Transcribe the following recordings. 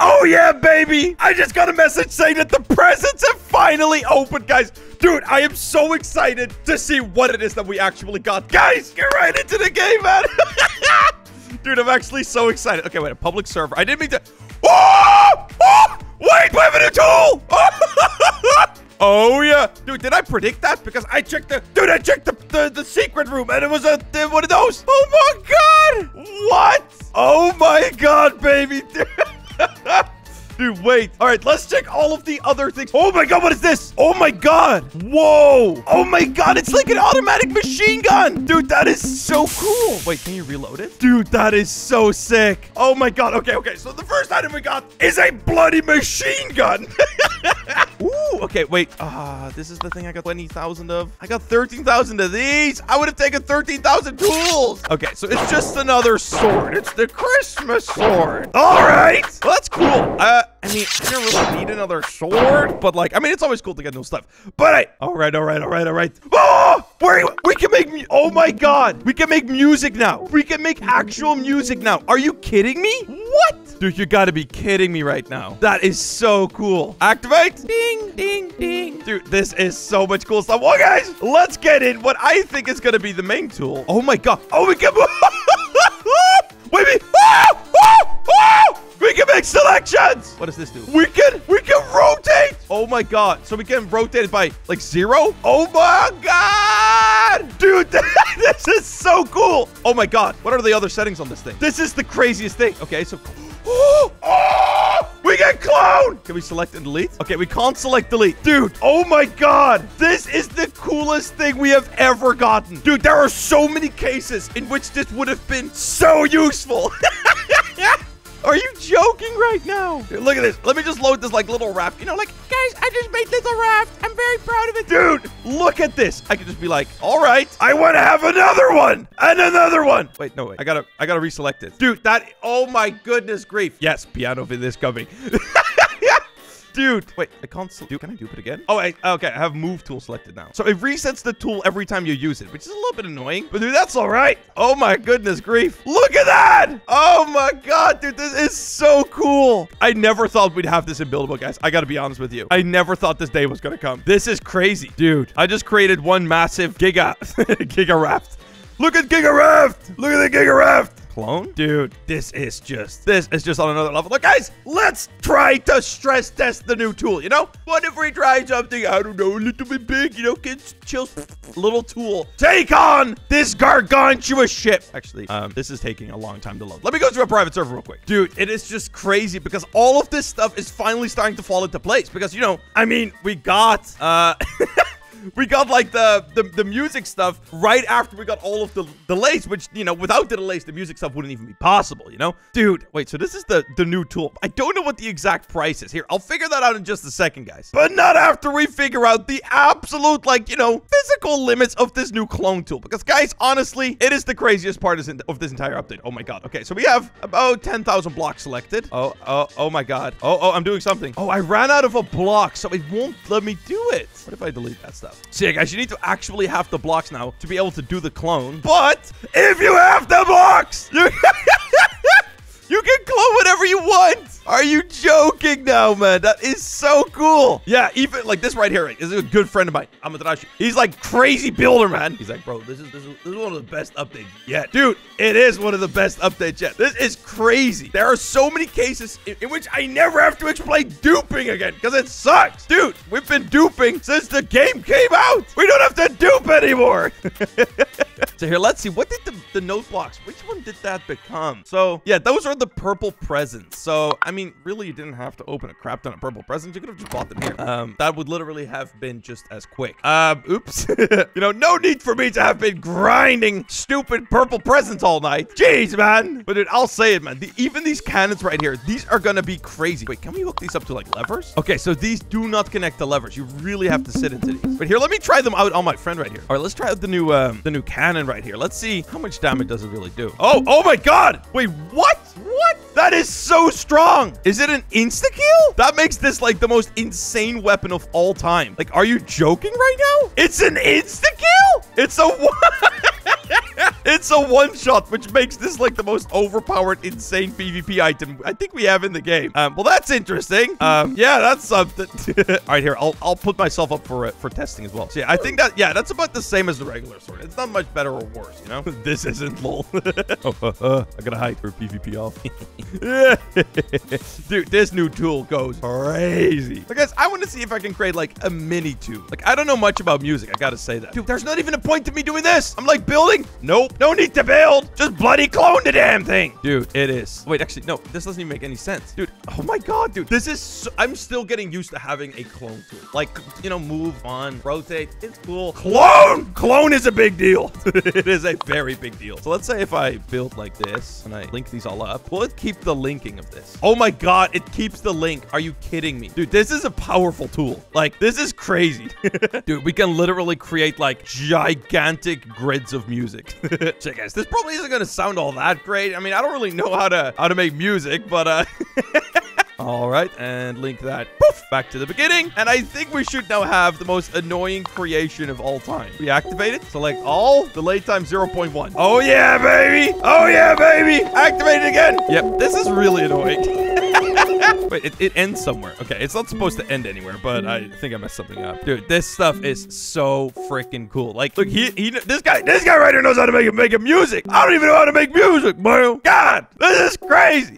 Oh, yeah, baby. I just got a message saying that the presents have finally opened, guys. Dude, I am so excited to see what it is that we actually got. Guys, get right into the game, man. Dude, I'm actually so excited. Okay, wait, a public server. I didn't mean to... Oh! Oh! Wait, we have a new tool! Oh, yeah. Dude, did I predict that? Because I checked the secret room, and it was one of those. Oh, my God. What? Oh, my God, baby. Dude, wait. All right, let's check all of the other things. Oh, my God, what is this? Oh, my God. Whoa. Oh, my God, it's like an automatic machine gun. Dude, that is so cool. Wait, can you reload it? Dude, that is so sick. Oh, my God. Okay. So the first item we got is a bloody machine gun. Ooh, okay, wait. This is the thing I got 20,000 of. I got 13,000 of these. I would have taken 13,000 tools. Okay, so it's just another sword. It's the Christmas sword. All right. Well, that's cool. I mean, I don't really need another sword, but like, I mean, it's always cool to get new stuff. But hey, all right. Oh, we can make, oh my God, we can make music now. We can make actual music now. Are you kidding me? What? Dude, you gotta be kidding me right now. That is so cool. Activate. Ding, ding, ding. Dude, this is so much cool stuff. Well, guys, let's get in what I think is gonna be the main tool. Oh my God. Oh, we can wait. We can make selections. What does this do? We can rotate. Oh my God. So we can rotate it by like 0. Oh my God. Dude, this is so cool. Oh my God. What are the other settings on this thing? This is the craziest thing. Okay, so we can clone. Can we select and delete? Okay, we can't select delete. Dude, oh my God. This is the coolest thing we have ever gotten. Dude, there are so many cases in which this would have been so useful. Are you joking right now? Dude, look at this. Let me just load this like little raft. You know, like, guys, I just made little raft. I'm very proud of it. Dude, look at this. I could just be like, all right, I want to have another one and another one. Wait, no, wait. I gotta reselect it. Dude, oh my goodness grief. Yes, piano for this coming. Dude, wait, I can't can I do it again? Oh, okay, I have move tool selected now. So it resets the tool every time you use it, which is a little bit annoying, but dude, that's all right. Oh my goodness grief. Look at that. Oh my God, dude, this is so cool. I never thought we'd have this in Buildable, guys. I gotta be honest with you. I never thought this day was gonna come. This is crazy. Dude, I just created one massive giga raft. Look at Giga Raft. Look at the Giga Raft. Clone? Dude, this is just on another level. Look, guys, let's try to stress test the new tool, you know? What if we try something, I don't know, a little bit big, you know, kids, chill, little tool. Take on this gargantuous ship. Actually, this is taking a long time to load. Let me go to a private server real quick. Dude, it is just crazy because all of this stuff is finally starting to fall into place because, you know, I mean, we got, we got like the music stuff right after we got all of the delays, which, you know, without the delays, the music stuff wouldn't even be possible, you know? Dude, wait, so this is the new tool. I don't know what the exact price is. Here, I'll figure that out in just a second, guys. But not after we figure out the absolute, like, you know, physical limits of this new clone tool. Because, guys, honestly, it is the craziest part of this entire update. Oh my God. Okay, so we have about 10,000 blocks selected. Oh my God. Oh, I'm doing something. Oh, I ran out of a block, so it won't let me do it. What if I delete that stuff? So yeah, guys, you need to actually have the blocks now to be able to do the clone. But if you have the blocks, you can clone whatever you want. Are you joking now, man? That is so cool. Yeah, even like this right here is a good friend of mine, Amaterasu. He's like crazy builder, man. He's like, bro, this is one of the best updates yet. Dude, it is one of the best updates yet. This is crazy. There are so many cases in which I never have to explain duping again because it sucks. Dude, we've been duping since the game came out. We don't have to dupe anymore. So here, let's see. What did the note blocks, which one did that become? So yeah, those are the purple presents. So I mean, really, you didn't have to open a crap ton of purple presents. You could have just bought them here. That would literally have been just as quick. Oops. You know, no need for me to have been grinding stupid purple presents all night. Jeez, man. But dude, I'll say it, man. Even these cannons right here, these are gonna be crazy. Wait, can we hook these up to like levers? Okay, so these do not connect to levers. You really have to sit into these. But here, let me try them out on my friend right here. All right, let's try out the new cannon right here. Let's see how much damage does it really do. Oh my God. Wait, what? What? That is so strong. Is it an insta-kill? That makes this like the most insane weapon of all time. Like, are you joking right now? It's an insta-kill? It's a what? It's a one-shot, which makes this like the most overpowered, insane PvP item I think we have in the game. Well, that's interesting. Yeah, that's something. All right, here, I'll put myself up for testing as well. So yeah, I think that, yeah, that's about the same as the regular sword. It's not much better or worse, you know? This isn't lol. I gotta hide for PvP off. Dude, this new tool goes crazy. So guys, I want to see if I can create like a mini tube. Like, I don't know much about music. I gotta say that. Dude, there's not even a point to me doing this. I'm like building. Nope. No need to build. Just bloody clone the damn thing. Dude, it is. Wait, actually, no. This doesn't even make any sense. Dude, oh my god, dude. This is so, I'm still getting used to having a clone tool. Like, you know, move on, rotate. It's cool. Clone! Clone is a big deal. It is a very big deal. So let's say if I build like this and I link these all up, will it keep the linking of this? Oh my god, it keeps the link. Are you kidding me? Dude, this is a powerful tool. Like, this is crazy. Dude, we can literally create like gigantic grids of music. So guys, this probably isn't gonna sound all that great. I mean, I don't really know how to make music, but all right, and link that poof back to the beginning. And I think we should now have the most annoying creation of all time. Reactivate it. Select all. Delay time 0.1. Oh yeah, baby. Oh yeah, baby. Activate it again. Yep, this is really annoying. Wait, it ends somewhere. Okay, it's not supposed to end anywhere, but I think I messed something up. Dude, this stuff is so freaking cool. Like, look, this guy right here knows how to make music. I don't even know how to make music, bro. God, this is crazy.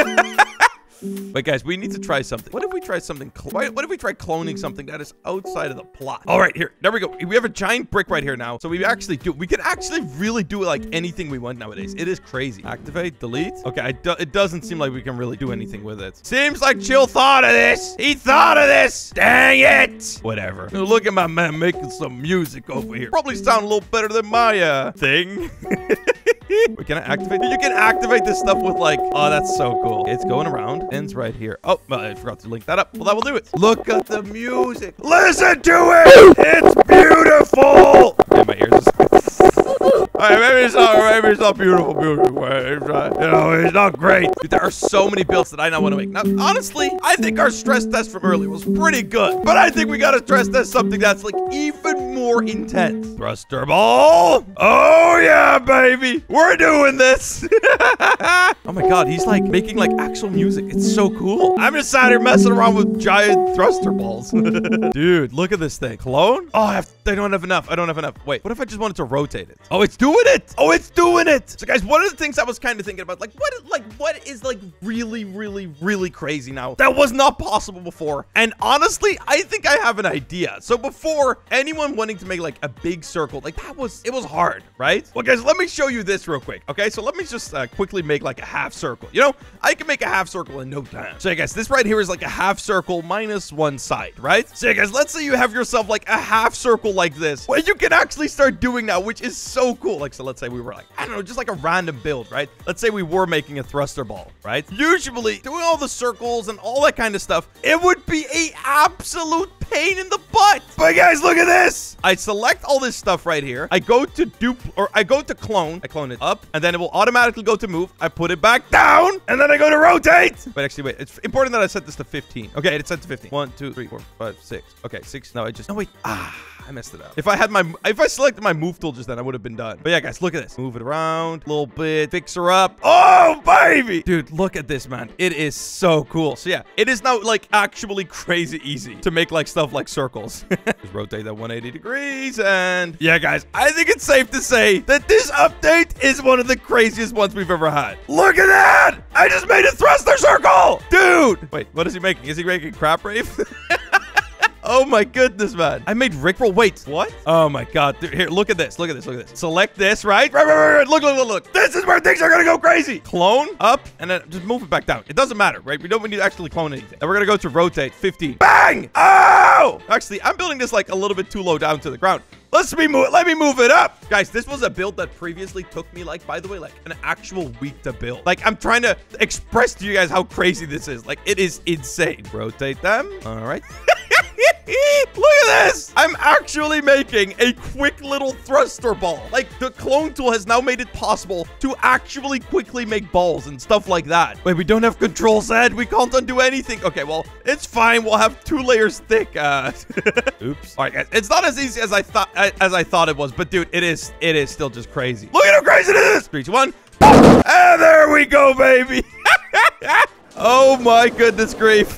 But guys, we need to try something. What if we try something? What if we try cloning something that is outside of the plot? All right, here. There we go. We have a giant brick right here now. So we can actually really do like anything we want nowadays. It is crazy. Activate, delete. Okay, it doesn't seem like we can really do anything with it. Seems like Chill thought of this. He thought of this. Dang it. Whatever. Look at my man making some music over here. Probably sound a little better than my thing. Wait, can I activate? You can activate this stuff with like, oh, that's so cool. It's going around. Ends right here. Oh, well, I forgot to link that up. Well, that will do it. Look at the music. Listen to it. It's beautiful. Yeah, my ears Alright, maybe it's not beautiful. It's not, you know, it's not great. Dude, there are so many builds that I now want to make. Now, honestly, I think our stress test from earlier was pretty good. But I think we gotta stress test something that's like even more intense. Thruster ball. Oh yeah, baby. We're doing this. Oh my god, he's like making like actual music. It's so cool. I'm just sat here messing around with giant thruster balls. Dude, look at this thing. Clone? Oh, I don't have enough. I don't have enough. Wait, what if I just wanted to rotate it? Oh, it's doing it. Oh, it's doing it. So guys, one of the things I was kind of thinking about, like what is like really crazy now that was not possible before. And honestly, I think I have an idea. So before, anyone wanting to make like a big circle, like it was hard, right? Well, guys, let me show you this real quick. Okay, so let me just quickly make like a half circle. You know, I can make a half circle in no time. So guys, this right here is like a half circle minus one side, right? So guys, let's say you have yourself like a half circle like this, what you can actually start doing now, which is so cool. Like, so let's say we were like, I don't know, just like a random build, right? Let's say we were making a thruster ball, right? Usually doing all the circles and all that kind of stuff, it would be a absolute pain in the butt. But guys, look at this. I select all this stuff right here. I go to clone. I clone it up, and then it will automatically go to move. I put it back down, and then I go to rotate. But actually, wait. It's important that I set this to 15. Okay, it's set to 15. 1, 2, 3, 4, 5, 6. Okay, 6. No, wait. I messed it up. If I selected my move tool just then, I would have been done. But yeah, guys, look at this. Move it around a little bit. Fix her up. Oh, baby. Dude, look at this, man. It is so cool. So yeah, it is now like actually crazy easy to make like stuff like circles. Just rotate that 180 degrees. And yeah, guys, I think it's safe to say that this update is one of the craziest ones we've ever had. Look at that. I just made a thruster circle. Dude. Wait, what is he making? Is he making crap rave? Oh my goodness, man. I made Rickroll. Wait, what? Oh my god. Dude, here, look at this. Look at this. Look at this. Select this, right? Right. Look. This is where things are gonna go crazy. Clone up and then just move it back down. It doesn't matter, right? We don't need to actually clone anything. And we're gonna go to rotate 15. Bang! Oh! Actually, I'm building this like a little bit too low down to the ground. Let me move it up. Guys, this was a build that previously took me, like, by the way, like an actual week to build. Like, I'm trying to express to you guys how crazy this is. Like, it is insane. Rotate them. All right. Look at this. I'm actually making a quick little thruster ball. Like, the clone tool has now made it possible to actually quickly make balls and stuff like that. Wait, we don't have control Z. We can't undo anything. Okay, well, it's fine. We'll have 2 layers thick. Oops. All right, guys. It's not as easy as I thought it was, but dude, it is still just crazy. Look at how crazy it is. 3, 2, 1. And there we go, baby. Oh my goodness grief.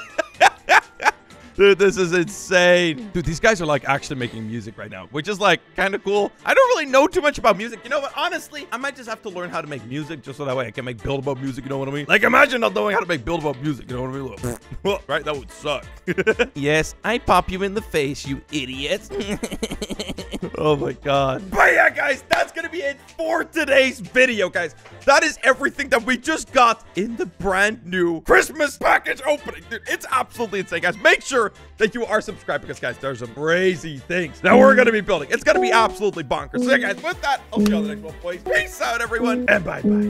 Dude, this is insane. Dude, these guys are like actually making music right now, which is like kind of cool. I don't really know too much about music. You know what? Honestly, I might just have to learn how to make music just so that way I can make build-up music. You know what I mean? Like, imagine not knowing how to make build-up music. You know what I mean? Look. Right? That would suck. Yes, I pop you in the face, you idiot. Oh my God. But yeah, guys, that's going to be it for today's video, guys. That is everything that we just got in the brand new Christmas package opening. Dude, it's absolutely insane, guys. Make sure that you are subscribed because, guys, there's some crazy things that we're going to be building. It's going to be absolutely bonkers. So, yeah, guys, with that, I'll see you on the next one, boys. Peace out, everyone, and bye-bye.